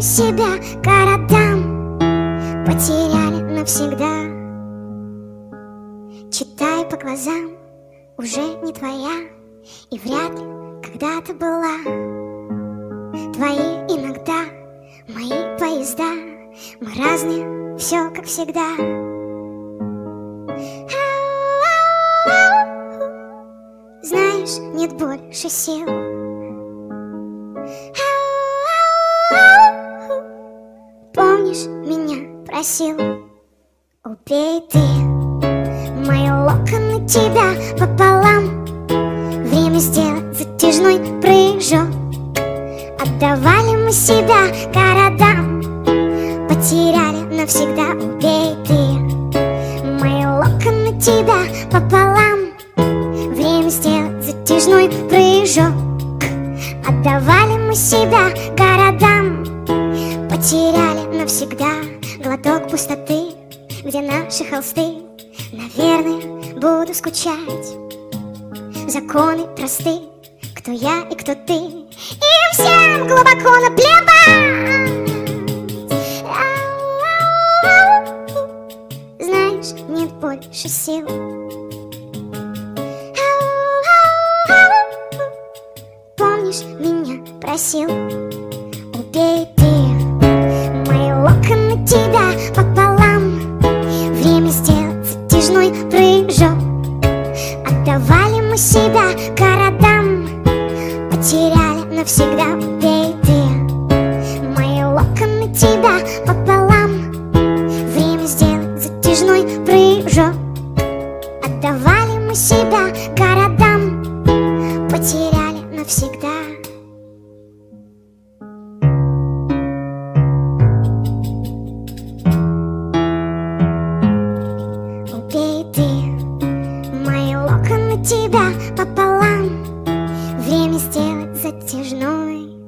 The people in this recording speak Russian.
мы себя городам потеряли навсегда. Читай по глазам, уже не твоя, и вряд ли когда-то была. Твои иногда, мои поезда, мы разные, все как всегда. Знаешь, нет больше сил. Помнишь, меня просил, убей ты мои локоны, тебя пополам. Время сделать затяжной прыжок. Отдавали мы себя городам, потеряли навсегда. Убей ты мои локоны, тебя пополам. Время сделать затяжной прыжок. Отдавали мы себя городам, потеряли навсегда. Глоток пустоты, где наши холсты. Наверное, буду скучать. Законы просты, кто я и кто ты, и всем глубоко наплевать. Знаешь, нет больше сил. Помнишь, меня просил, убей ты мои локоны, тебя пополам. Время сделать затяжной прыжок. Отдавали мы себя городам, потеряли навсегда. Убей ты мои локоны, тебя пополам. Время сделать затяжной прыжок. Отдавали мы себя городам, потеряли навсегда. Убей ты мои локоны, тебя пополам. Время сделать затяжной